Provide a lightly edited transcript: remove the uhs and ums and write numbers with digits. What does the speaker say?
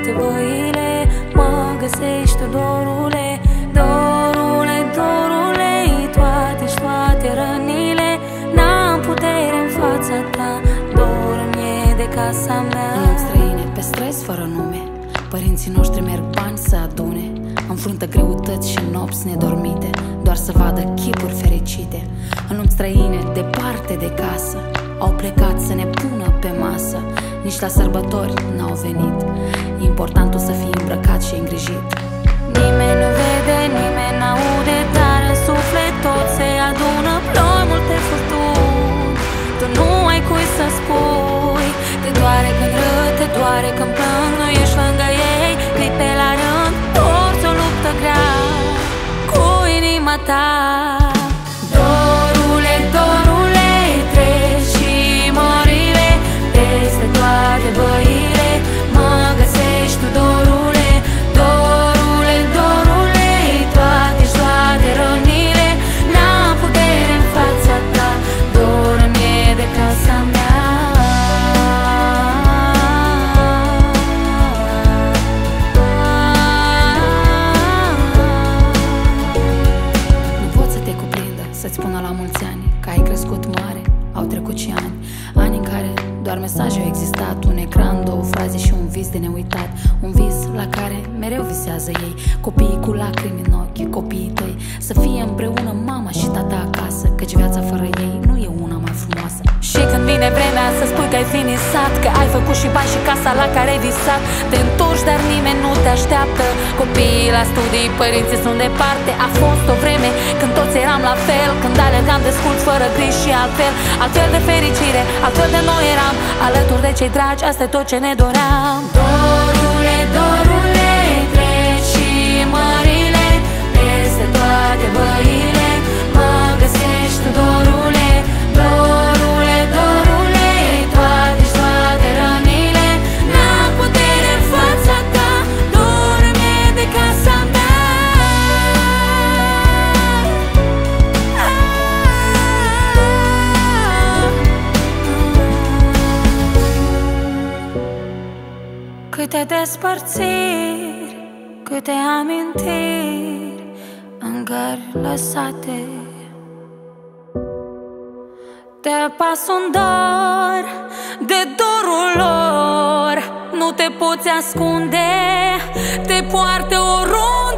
toate băile, mă găsești, dorule, dorule, dorule. Toate rănile, n-am putere în fața ta, dormi de casa mea. În străine, pe străzi fără nume, părinții noștri merg bani să adune, înfruntă greutăți și nopți nedormite, doar să vadă chipuri fericite. În lumi străine, departe de casă, au plecat să ne pună pe masă. Nici la sărbători n-au venit, importantul să fii îmbrăcat și îngrijit. Nimeni nu vede, nimeni n-aude, dar în suflet tot se adună ploi multe furtuni. Tu nu ai cui să spui, te doare când râd, te doare când plâng. Nu ești lângă ei, clipe la rând, porți o luptă grea cu inima ta. Dorule, dorule, treci și mările, peste toate băile, mă găsești tu, dorule, dorule, dorule. Toate rănile, n-am putere în fața ta, dormi de casa mea. Nu pot să te cuprindă, să-ți spună la mulți ani că ai crescut mare, au trecut și ani. Ani în care doar mesaje au existat, un ecran, două fraze și un vis de neuitat. Un vis la care mereu visează ei, copiii cu lacrimi în ochi, copiii tăi. Să fie împreună mama și tata acasă, căci viața fără ei nu e una mai frumoasă. Și când vine vremea să spui că ai finisat, că ai făcut și bani și casa la care ai visat, te întorci, dar nimeni nu te așteaptă. Copiii la studii, părinții sunt departe. A fost o vreme când toți eram la fel, când alergam descult fără griji și altfel. Altfel de fericire, altfel de noi eram, alături de cei dragi, asta e tot ce ne doream. Dorule, dorule, treci și mările, peste toate băile, mă găsești tu, dorule, dorule, dorule. Toate rănile, n-am putere în fața ta, dormi de casa mea. Câte despărțiri, câte amintiri în gări lăsate, te pas un dor de dorul lor, nu te poți ascunde, te poartă oriunde.